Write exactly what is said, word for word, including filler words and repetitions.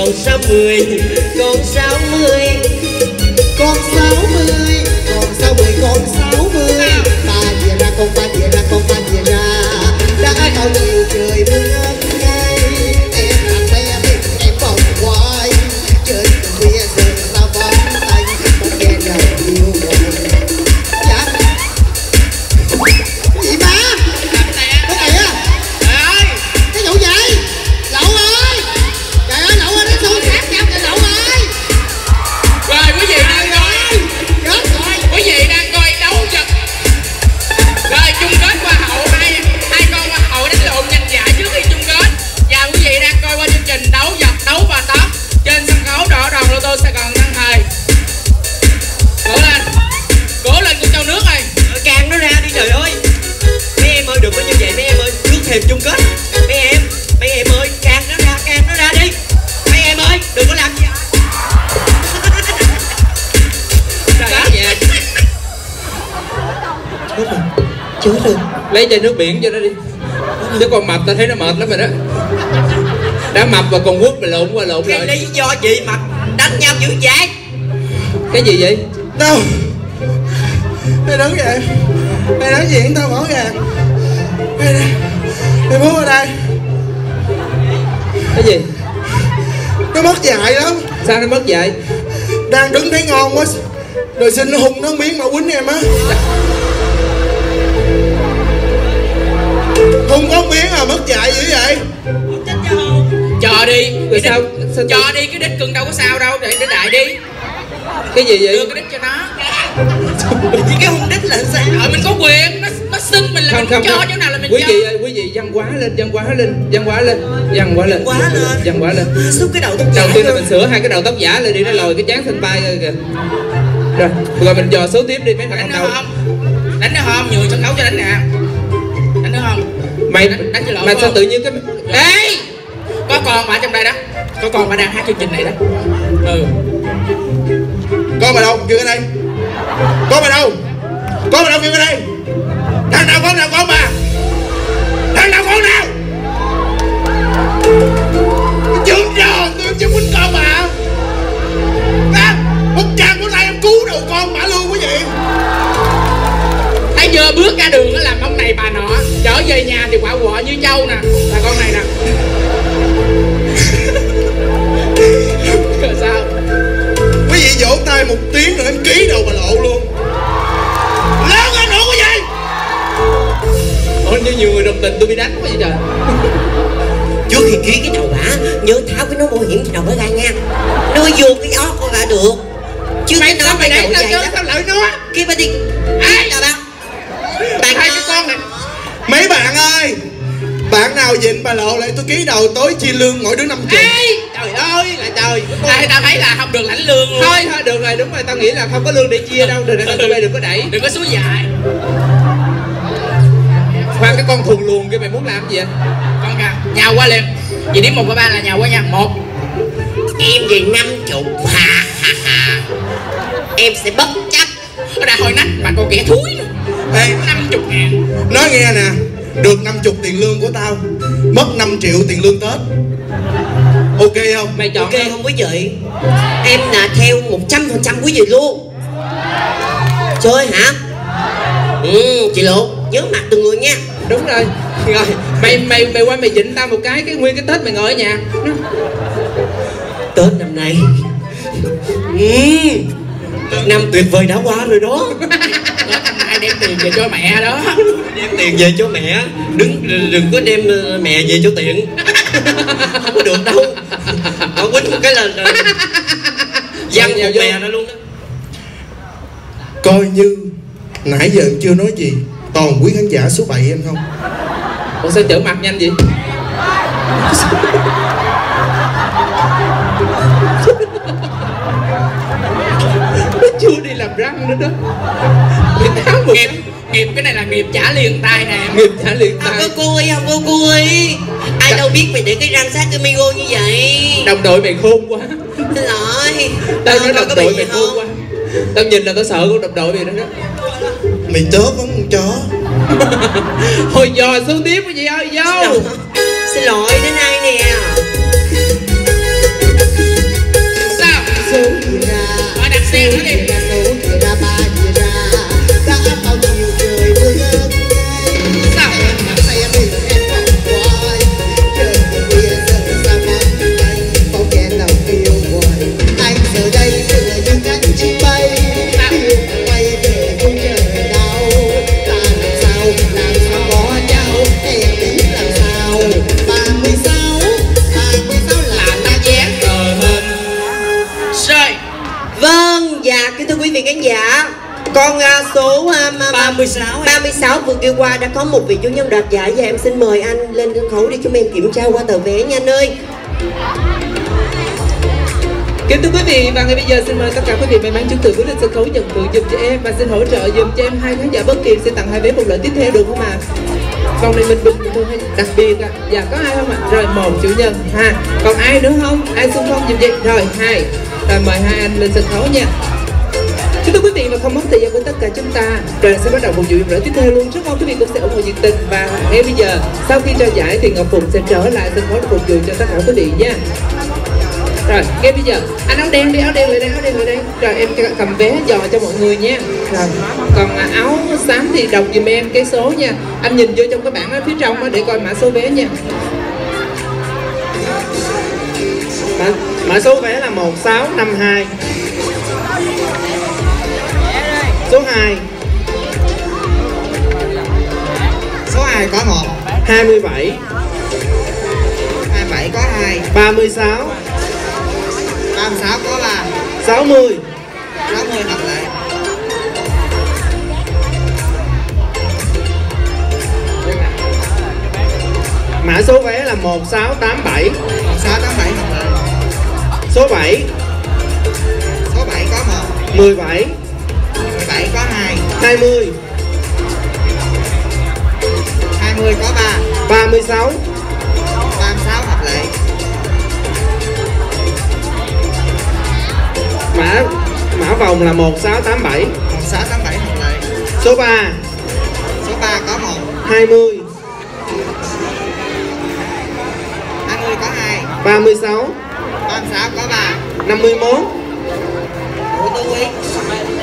còn sáu mươi, còn sáu mươi, còn sáu mươi, còn sáu mươi, còn sáu mươi. Ta về ra con, ta về ra con, ta về ra. Đã bao nhiêu trời mưa ngày, em làm bé biết em bồng hoài. Trời khuya giờ sao vắng anh, không nghe lời yêu buồn. Dạ. Gì má? Cái này á. Trời ơi, cái vụ gì? Lậu ơi. Trời ơi, Lậu ơi, nó xô xát nhau kìa Lậu ơi. Rồi quý vị đang coi, quý vị đang coi đấu vật. Rồi chung kết hoa hậu, hai hai con hoa hậu đánh lộn nhanh nhạy trước khi chung kết. Và quý vị đang coi qua chương trình đấu vật, đấu và top trên sân khấu đỏ đoàn lô tô Sài Gòn Tân Thời. Cố lên, cố lên con trâu nước ơi. Càng nó ra đi trời ơi. Mấy em ơi đừng có như vậy mấy em ơi, trước thềm chung kết. Mấy em, mấy em ơi, càng nó ra, càng nó ra đi. Mấy em ơi, đừng có làm gì. Trời ơi vậy. Chết rồi, chết rồi. Lấy chai nước biển cho nó đi. Chứ con mập ta thấy nó mệt lắm rồi đó. Đã mập và còn quất mà lộn qua lộn Cái lại. lý do gì mà đánh nhau dữ vậy? Cái gì vậy? Đâu? Mày đứng vậy? Mày nói chuyện tao bỏ gàng. Mày, mày muốn ở đây? Cái gì? Nó mất dạy lắm. Sao nó mất dạy? Đang đứng thấy ngon quá rồi xin nó hung nó miếng mà quýnh em á. Hung có miếng à, mất dạy dữ vậy? Chờ đi. Rồi sao? Sao Cho đi, cái đít cưng đâu có sao đâu, để để đại đi. Cái gì vậy? Đưa cái đít cho nó. Chỉ cái hung đít là sao? Ờ mình có quyền, nó nó xin mình là Không, mình không, cho không. chỗ nào là mình Quý cho. vị ơi, quý vị văn hóa lên, văn hóa lên, văn hóa lên, văn hóa lên, Quá lên. văn hóa lên. Xúc cái đầu tóc Đầu giả tiên là luôn. mình sửa hai cái đầu tóc giả lên đi, nó lồi cái trán xanh bay rồi kìa. Rồi, rồi mình dò số tiếp đi mấy thằng Đánh đầu. nữa không? Đánh nữa không? Nhường sân khấu cho đánh nè. Đánh nữa không? Mày đánh, đánh cho lộn mà không? sao tự nhiên cái Ê! Có con bà trong đây đó. Có con bà đang hát chương trình này đó. Ừ. Con mày đâu? Kêu ở đây. Con mày đâu? Con mày đâu? Kêu ở đây. Thằng nào con nào con bà? Thằng nào con nào? Chương rồi, tôi chưa quýnh con bà. Đó, một chàng của tay em cứu đầu con bà luôn quý vị. thấy chưa, bước ra đường nó làm ông này bà nọ, trở về nhà thì quạo quọ như trâu nè, là con này nè. Rồi sao? Quý vị vỗ tay một tiếng rồi em ký đầu bà Lộ luôn. Lớn hơn nữa quý vị. Ôi như nhiều người đồng tình tôi bị đánh quá vậy trời. Trước khi ký cái đầu bả nhớ tháo cái nón bảo hiểm trên đầu bả ra nha, nó mới vô cái óc con bả được. Chứ Mày cái sao nón mày mày đánh đầu tao dày chứ, lắm. sao lợi nó? Kia bà đi. Ai là bác? Bạn Hai cái con này. Mấy bạn ơi, bạn nào dịnh bà Lộ lại tôi ký đầu tối chia lương mỗi đứa năm triệu. Ê, trời ơi là trời. Ai tao thấy là không được lãnh lương luôn. Thôi thôi được rồi, đúng rồi, tao nghĩ là không có lương để chia đâu, đừng tụi bay đừng có đẩy. Đừng có số dài. Khoan, cái con thuần luồng kia mày muốn làm gì vậy? Con kìa, nhào qua liền. Vì điểm một và ba là nhào qua nha. Một. Em về năm chục. Ha ha ha. Em sẽ bất chấp. Ở đây hồi nách mà con kẻ thúi nữa. Ê, Năm chục ngàn. nói nghe nè, được năm chục tiền lương của tao, mất năm triệu tiền lương Tết. Ok không? Mày chọn Ok đi. không quý vị? Em là theo một trăm phần trăm quý vị luôn. Chơi hả? Ừ, chị Lộ, nhớ mặt từng người nha. Đúng rồi. Rồi, mày mày mày qua mày dịnh tao một cái, cái nguyên cái Tết mày ngồi ở nhà. Tết năm nay ừ, năm tuyệt vời đã qua rồi đó. Tết năm nay đem tiền về cho mẹ đó. Đem tiền về cho mẹ. Đừng đừng có đem mẹ về cho tiện. Không có được đâu. Họ quýnh một cái là dằn một mẹ nó luôn đó. Coi như nãy giờ chưa nói gì, toàn quý khán giả số bảy em không? Ủa sao chở mặt nhanh vậy? Nó chưa đi làm răng nữa đó. Nghiệp, nghiệp cái này là nghiệp trả liền tay nè. Nghiệp trả liền Không tay. có cui, không có cui. Ai đâu biết mày để cái răng sát cái Migo như vậy. Đồng đội mày khôn quá. Xin lỗi. Tao nói Ờ, đồng có đội bị mày gì khôn không? quá. Tao nhìn là tao sợ con đồng đội mày đó đó. Mày chớp vẫn con chó. Thôi dò xuống tiếp cái gì ơi, vô. Xin lỗi đến ai nè. số gì ra. Ở đặt xe nữa đi. Số gì ra ba gì ra. Đã bao nhiêu trời mưa ngất ngây. Sao? Tay em đi em vòng quay. Trời khuya giờ sao vắng tay. Có kẻ nào kêu hoài. Anh giờ đây tựa như cánh chim bay. Yêu quay về không chờ đâu. Ta làm sao, làm sao có nhau. Em biết làm sao. Ba mươi sáu, ba mươi sáu là Ta dán cờ lên rơi. Vâng, dạ kính thưa quý vị khán giả, con à, số à, ma- ba mươi sáu ba mươi sáu vừa kêu qua đã có một vị chủ nhân đoạt giải và em xin mời anh lên sân khấu để chúng em kiểm tra qua tờ vé nha anh ơi. Kính thưa quý vị, và ngay bây giờ xin mời tất cả quý vị may mắn trúng thưởng bước lên sân khấu nhận thưởng giùm cho em và xin hỗ trợ giùm cho em hai khán giả bất kỳ sẽ tặng hai vé một lần tiếp theo được không ạ? À? Vòng này mình bình thôi hay đặc biệt ạ? À? Dạ có ai không ạ? À? Rồi một chủ nhân ha, còn ai nữa không? Ai xung phong giùm vậy? Rồi hai, rồi mời hai anh lên sân khấu nha. Kính thưa quý vị và không mất thời gian của tất cả chúng ta, rồi sẽ bắt đầu một vụ giùm tiếp theo luôn. Rất mong quý vị cũng sẽ ủng hộ nhiệt tình và ngay bây giờ sau khi trao giải thì Ngọc Phụng sẽ trở lại sân khấu để phục vụ cho tất cả quý vị nha. Rồi, ngay bây giờ, anh áo đen đi, áo đen lại đây, áo đen lại đây. Rồi em cầm vé dò cho mọi người nha. Rồi, còn à, áo xám thì đọc giùm em cái số nha. Anh nhìn vô trong cái bảng ở phía trong đó để coi mã số vé nha. Mã, mã số vé là một sáu năm hai. Số hai. số hai có một, hai mươi bảy. hai mươi bảy có hai, ba mươi sáu. ba mươi sáu có ba, sáu mươi. sáu mươi hợp lệ. Mã số vé là một sáu tám bảy. một sáu tám bảy hợp lệ. Số bảy. Số bảy có một, mười bảy. mười bảy có hai, hai mươi. hai mươi có ba, ba mươi sáu. ba mươi sáu hợp lệ. Mã mã vòng là một sáu tám bảy. một sáu tám bảy hợp lệ. Số ba. Số ba có một, hai mươi. hai mươi có hai, ba mươi sáu. ba mươi sáu có ba. năm mươi mốt. Ủa tôi quý.